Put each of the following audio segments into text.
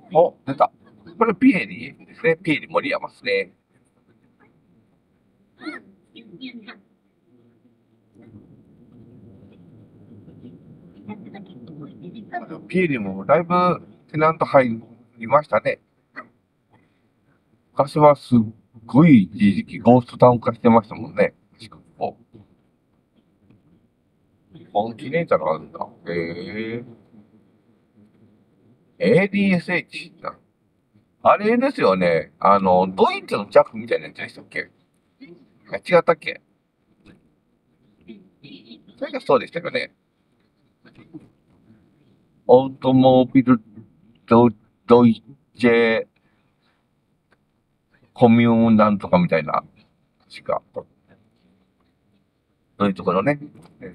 お、出た。これピエリですね。ピエリ森山ですね。ピエリもだいぶテナント入りましたね。昔はすっごい一時期ゴーストタウン化してましたもんね。お、コンチネンタルあるんだ。へえ。ADSH な。あれですよね。ドイツのジャックみたいなやつでしたっけ？違ったっけ？それがそうでしたよね。オートモービルドイツェコミューンなんとかみたいな。確か。そういうところね。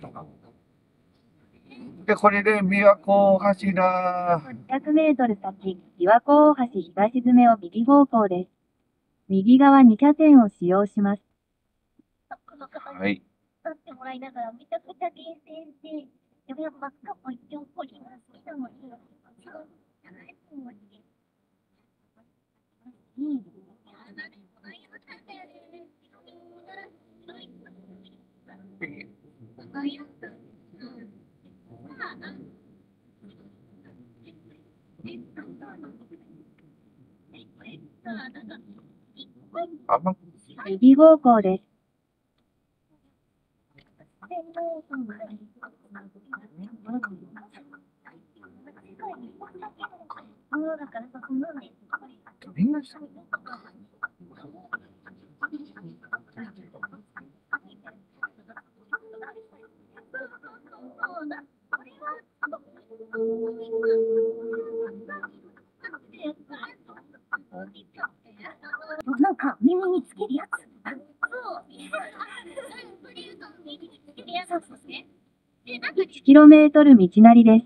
で、これで琵琶湖を走ら。 100メートル先、琵琶湖大橋東詰めを右方向です。右側2車線を使用します。 はい。あんま、 右方向です。 みんななんか耳につけるやつ。1km 道なりです。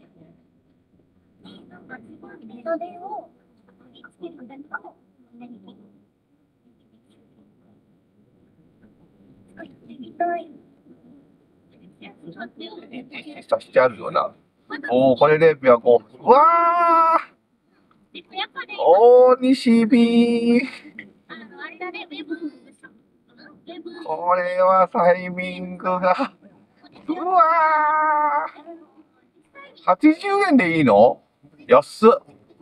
さしてあるような。おー、これで琵琶湖。うわー大西日。これはタイミングが。うわー !80 円でいいの？安っ。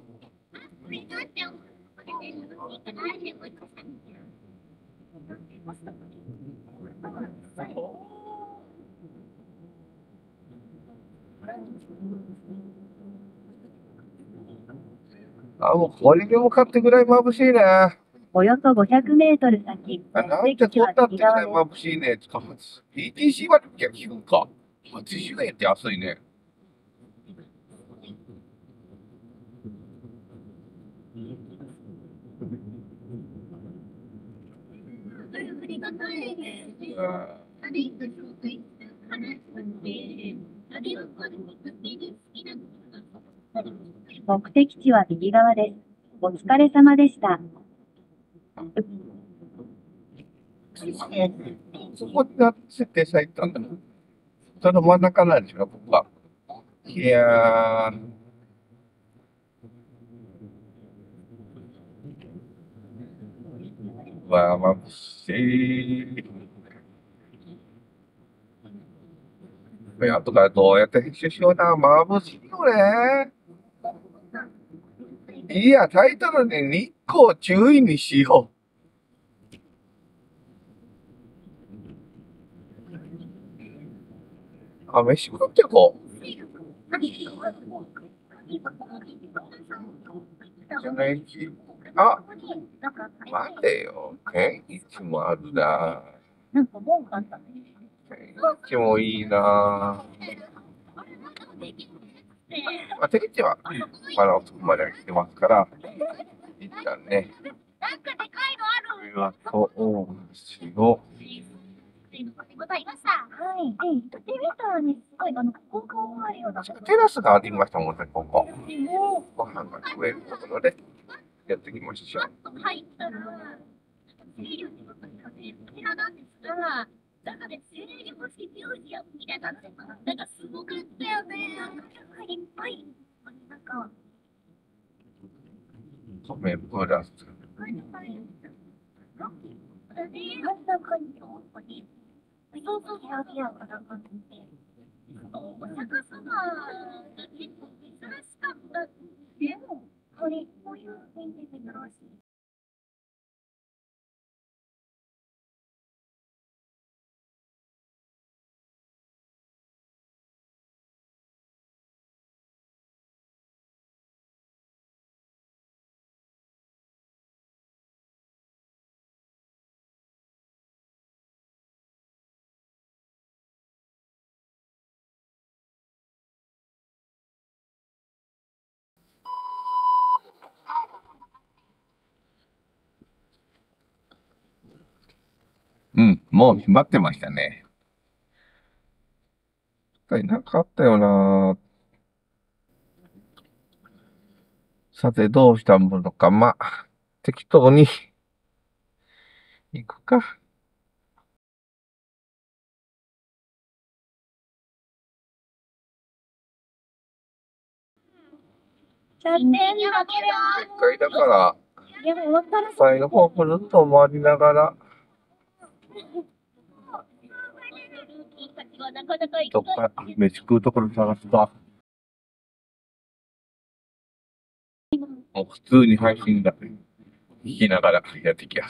あ、もうこれでもかってぐらい眩しいね。 およそ500メートル先、 なんてこんなってぐらい眩しいね。ETC 割引効くか。80円って安いね。 目的地は右側です。お疲れ様でした。 そこにな設定されたんだ。その真ん中なんでしょう、ここは。いやー、眩しい。やとかどうやって編集しような。眩しいよね。いや、タイトルで日光注意にしよう。あ、飯食ってこう。じゃない。あ、待てよ。天一もあるな。天一もいいな。まあ、天一はまだ遅くまで来てますから、一旦ね、琵琶湖大橋を、テラスがありましたもんね、ここ。ご飯が食えるところでやっていきましょう。 米プラス。うん、もう閉まってましたね。なかったよな。さて、どうしたものか。まあ、適当に行くか。 100点だ一回だから、最の方くるっと回りながら、どっか飯食うところ探すか。もう普通に配信だけ聞きながらやっていきます。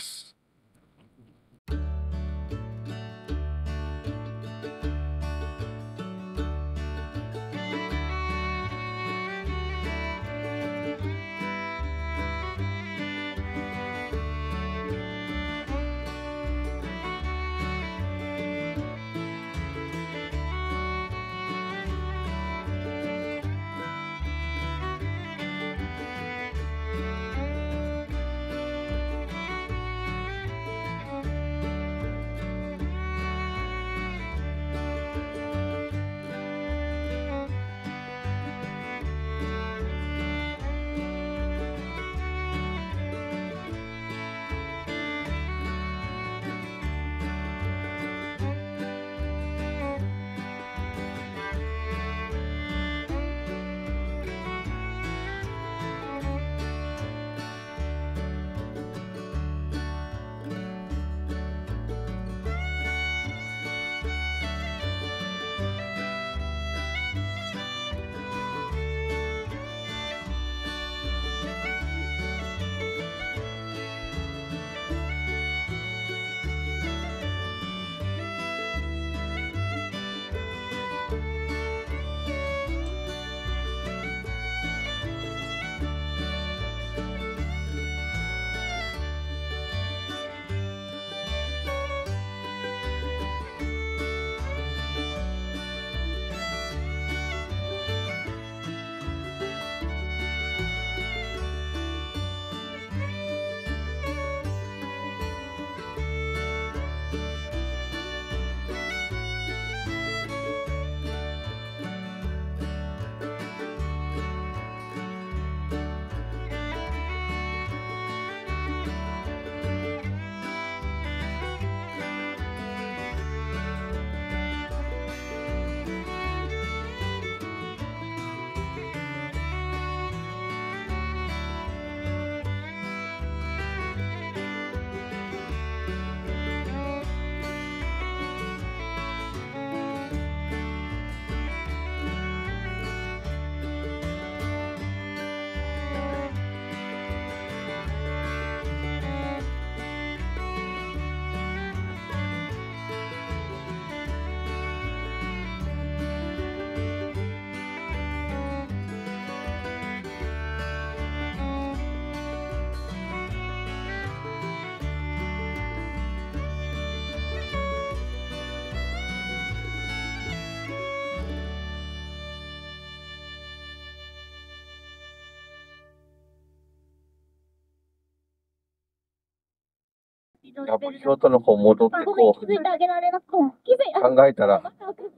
やっぱ京都の方戻ってこう。考えたら、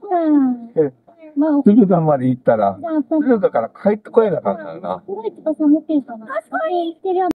敦賀まで行ったら、敦賀から帰ってこえなかったよな。